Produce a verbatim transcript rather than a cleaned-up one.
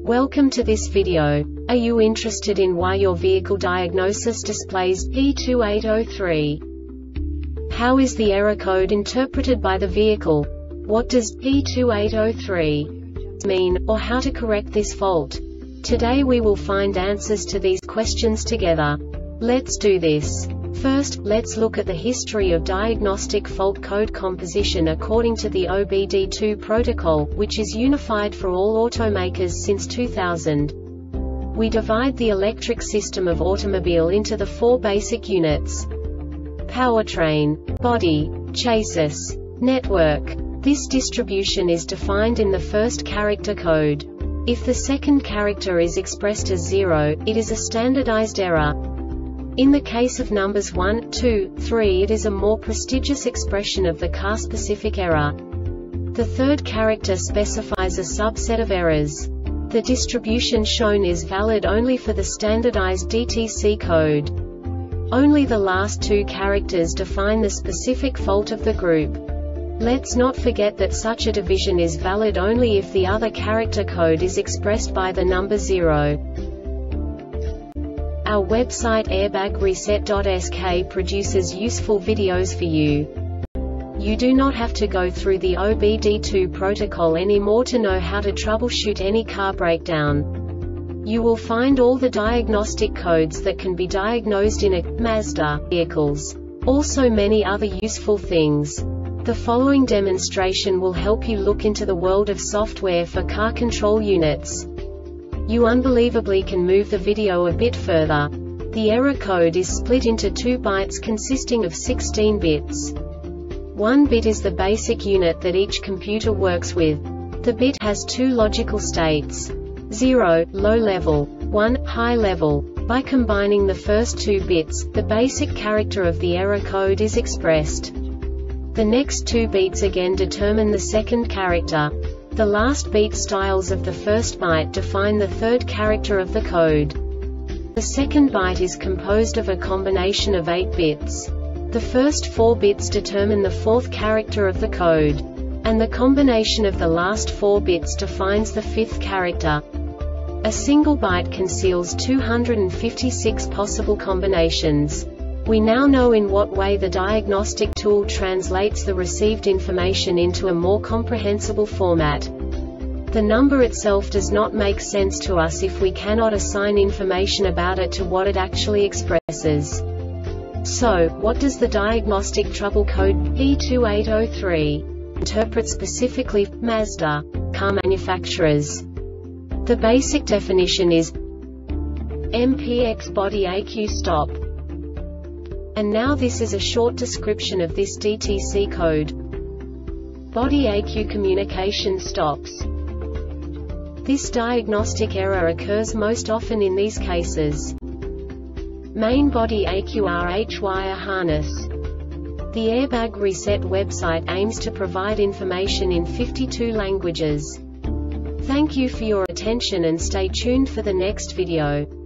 Welcome to this video. Are you interested in why your vehicle diagnosis displays P two eight zero three? How is the error code interpreted by the vehicle? What does P two eight zero three mean, or how to correct this fault? Today we will find answers to these questions together. Let's do this. First, let's look at the history of diagnostic fault code composition according to the O B D two protocol, which is unified for all automakers since two thousand. We divide the electric system of automobile into the four basic units: powertrain, body, chassis, network. This distribution is defined in the first character code. If the second character is expressed as zero, it is a standardized error. In the case of numbers one, two, three, it is a more prestigious expression of the car-specific error. The third character specifies a subset of errors. The distribution shown is valid only for the standardized D T C code. Only the last two characters define the specific fault of the group. Let's not forget that such a division is valid only if the other character code is expressed by the number zero. Our website airbag reset dot S K produces useful videos for you. You do not have to go through the O B D two protocol anymore to know how to troubleshoot any car breakdown. You will find all the diagnostic codes that can be diagnosed in a Mazda vehicles. Also many other useful things. The following demonstration will help you look into the world of software for car control units. You unbelievably can move the video a bit further. The error code is split into two bytes consisting of sixteen bits. One bit is the basic unit that each computer works with. The bit has two logical states: zero, low level, one, high level. By combining the first two bits, the basic character of the error code is expressed. The next two beats again determine the second character. The last beat styles of the first byte define the third character of the code. The second byte is composed of a combination of eight bits. The first four bits determine the fourth character of the code. And the combination of the last four bits defines the fifth character. A single byte conceals two hundred fifty-six possible combinations. We now know in what way the diagnostic tool translates the received information into a more comprehensible format. The number itself does not make sense to us if we cannot assign information about it to what it actually expresses. So, what does the diagnostic trouble code P two eight zero three interpret specifically for Mazda car manufacturers? The basic definition is M P X body A Q stop. And now this is a short description of this D T C code. Body A Q communication stops. This diagnostic error occurs most often in these cases: main body A Q R H wire harness. The Airbag Reset website aims to provide information in fifty-two languages. Thank you for your attention and stay tuned for the next video.